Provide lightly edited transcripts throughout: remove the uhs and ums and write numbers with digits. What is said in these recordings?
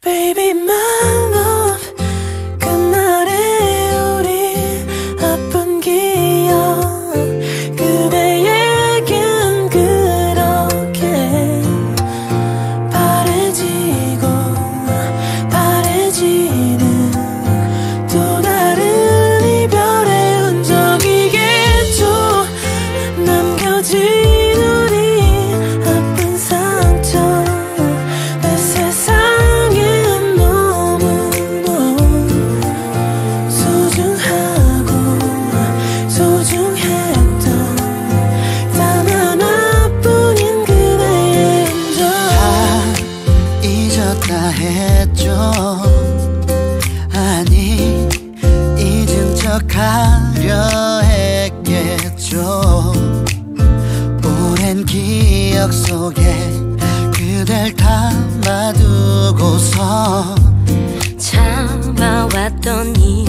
Baby, my love. 그날의 우리 아픈 기억 그대에겐 그렇게 바래지고 바래지는 또 다른 이별의 흔적이겠죠. 남겨진 우리 아픈 상처 내 세상엔 너무도 소중하고 소중했던 단 하나뿐인 그대의 흔적. 다 잊었다 했죠. 아니 잊은 척하려 했겠죠. 오랜 기억 속에 그댈 담아두고서 참아왔던 이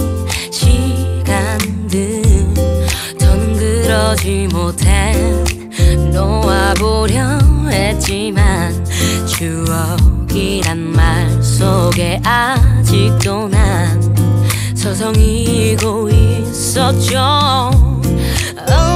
시간들 더는 그러지 못해 놓아보려 했지만 추억이란 말 속에 아직도 난 서성이고 있었죠.